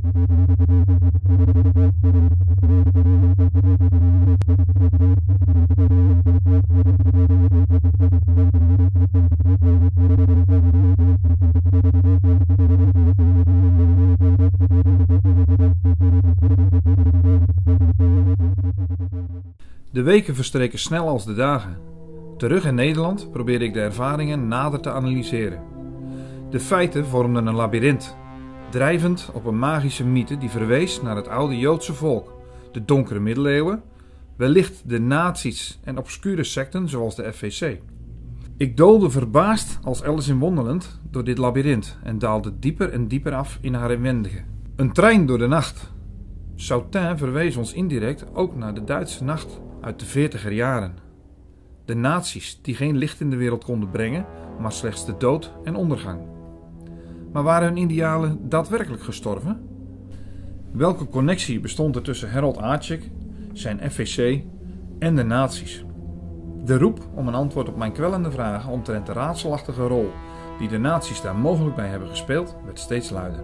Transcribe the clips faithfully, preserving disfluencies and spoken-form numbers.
De weken verstreken snel als de dagen. Terug in Nederland probeerde ik de ervaringen nader te analyseren. De feiten vormden een labyrint, drijvend op een magische mythe die verwees naar het oude Joodse volk, de donkere middeleeuwen, wellicht de nazi's en obscure secten zoals de F V C. Ik doolde verbaasd als Alice in Wonderland door dit labyrint en daalde dieper en dieper af in haar inwendige. Een trein door de nacht. Sautin verwees ons indirect ook naar de Duitse nacht uit de veertiger jaren. De nazi's die geen licht in de wereld konden brengen, maar slechts de dood en ondergang. Maar waren hun idealen daadwerkelijk gestorven? Welke connectie bestond er tussen Harold Aartschick, zijn F V C en de nazi's? De roep om een antwoord op mijn kwellende vragen omtrent de raadselachtige rol die de nazi's daar mogelijk bij hebben gespeeld, werd steeds luider.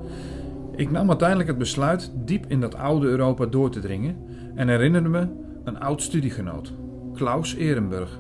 Ik nam uiteindelijk het besluit diep in dat oude Europa door te dringen en herinnerde me een oud studiegenoot, Klaus Ehrenburg.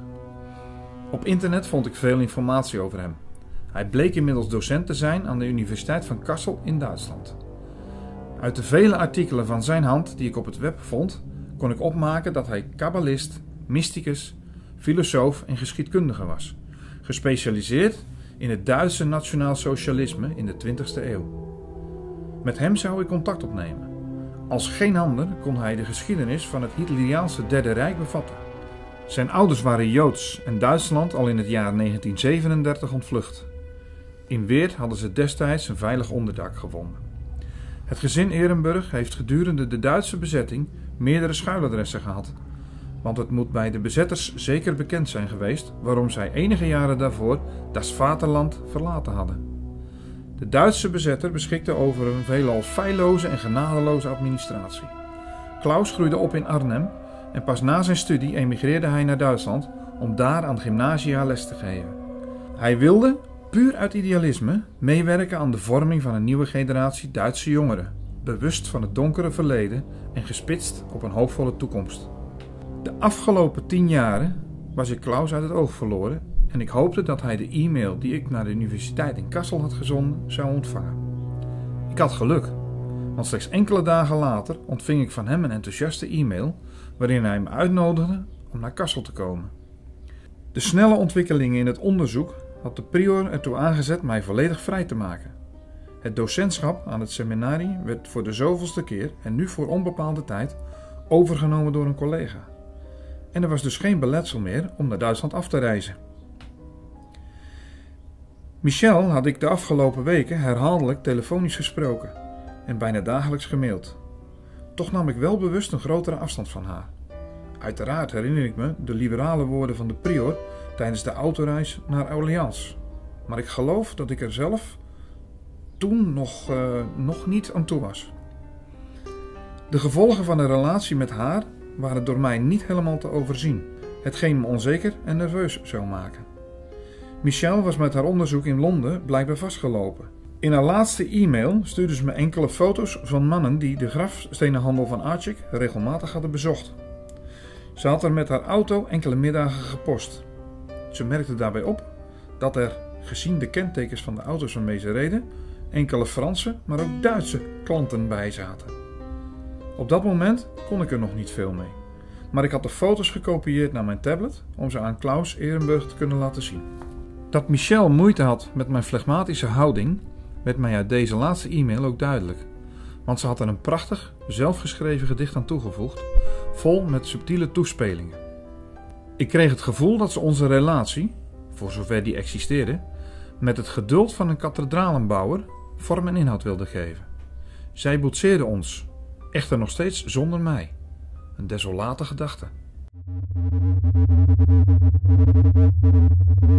Op internet vond ik veel informatie over hem. Hij bleek inmiddels docent te zijn aan de Universiteit van Kassel in Duitsland. Uit de vele artikelen van zijn hand die ik op het web vond, kon ik opmaken dat hij kabbalist, mysticus, filosoof en geschiedkundige was, gespecialiseerd in het Duitse nationaal socialisme in de twintigste eeuw. Met hem zou ik contact opnemen. Als geen ander kon hij de geschiedenis van het Hitleriaanse Derde Rijk bevatten. Zijn ouders waren Joods en Duitsland al in het jaar negentien zevenendertig ontvlucht. In Weert hadden ze destijds een veilig onderdak gevonden. Het gezin Ehrenburg heeft gedurende de Duitse bezetting meerdere schuiladressen gehad. Want het moet bij de bezetters zeker bekend zijn geweest waarom zij enige jaren daarvoor das Vaterland verlaten hadden. De Duitse bezetter beschikte over een veelal feilloze en genadeloze administratie. Klaus groeide op in Arnhem en pas na zijn studie emigreerde hij naar Duitsland om daar aan gymnasia les te geven. Hij wilde, puur uit idealisme, meewerken aan de vorming van een nieuwe generatie Duitse jongeren, bewust van het donkere verleden en gespitst op een hoopvolle toekomst. De afgelopen tien jaren was ik Klaus uit het oog verloren en ik hoopte dat hij de e-mail die ik naar de universiteit in Kassel had gezonden zou ontvangen. Ik had geluk, want slechts enkele dagen later ontving ik van hem een enthousiaste e-mail waarin hij me uitnodigde om naar Kassel te komen. De snelle ontwikkelingen in het onderzoek had de prior ertoe aangezet mij volledig vrij te maken. Het docentschap aan het seminarie werd voor de zoveelste keer en nu voor onbepaalde tijd overgenomen door een collega. En er was dus geen beletsel meer om naar Duitsland af te reizen. Michel had ik de afgelopen weken herhaaldelijk telefonisch gesproken en bijna dagelijks gemaild. Toch nam ik wel bewust een grotere afstand van haar. Uiteraard herinner ik me de liberale woorden van de prior tijdens de autoreis naar Orléans. Maar ik geloof dat ik er zelf toen nog, uh, nog niet aan toe was. De gevolgen van de relatie met haar waren door mij niet helemaal te overzien, hetgeen me onzeker en nerveus zou maken. Michelle was met haar onderzoek in Londen blijkbaar vastgelopen. In haar laatste e-mail stuurde ze me enkele foto's van mannen die de grafstenenhandel van Aartschick regelmatig hadden bezocht. Ze had er met haar auto enkele middagen gepost. Ze merkte daarbij op dat er, gezien de kentekens van de auto's waarmee ze reden, enkele Franse, maar ook Duitse klanten bij zaten. Op dat moment kon ik er nog niet veel mee, maar ik had de foto's gekopieerd naar mijn tablet om ze aan Klaus Ehrenburg te kunnen laten zien. Dat Michel moeite had met mijn flegmatische houding werd mij uit deze laatste e-mail ook duidelijk, want ze had er een prachtig, zelfgeschreven gedicht aan toegevoegd, vol met subtiele toespelingen. Ik kreeg het gevoel dat ze onze relatie, voor zover die existeerde, met het geduld van een kathedralenbouwer vorm en inhoud wilde geven. Zij boetseerde ons, echter nog steeds zonder mij. Een desolate gedachte.